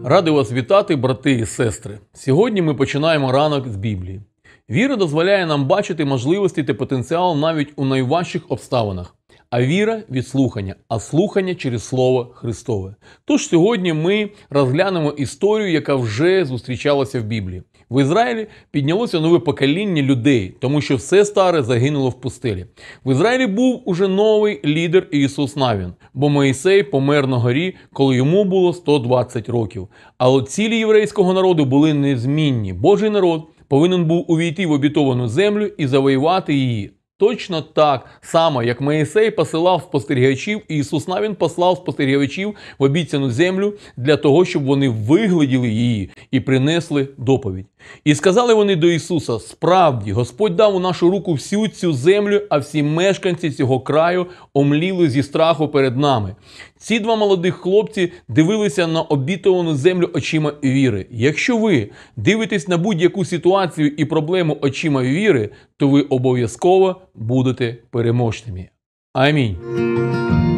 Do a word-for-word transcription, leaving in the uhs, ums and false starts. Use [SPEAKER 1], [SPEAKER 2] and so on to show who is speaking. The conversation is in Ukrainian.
[SPEAKER 1] Радий вас вітати, брати і сестри. Сьогодні ми починаємо ранок з Біблії. Віра дозволяє нам бачити можливості та потенціал навіть у найважчих обставинах. А віра від слухання, а слухання через Слово Христове. Тож сьогодні ми розглянемо історію, яка вже зустрічалася в Біблії. В Ізраїлі піднялося нове покоління людей, тому що все старе загинуло в пустелі. В Ізраїлі був уже новий лідер Ісус Навін, бо Моїсей помер на горі, коли йому було сто двадцять років. Але цілі єврейського народу були незмінні. Божий народ повинен був увійти в обітовану землю і завоювати її. Точно так само, як Моїсей посилав спостерігачів, Ісус Навін послав спостерігачів в обіцяну землю для того, щоб вони вигляділи її і принесли доповідь. І сказали вони до Ісуса: справді, Господь дав у нашу руку всю цю землю, а всі мешканці цього краю омліли зі страху перед нами. Ці два молодих хлопці дивилися на обітовану землю очима віри. Якщо ви дивитесь на будь-яку ситуацію і проблему очима віри, то ви обов'язково будете переможцями. Амінь.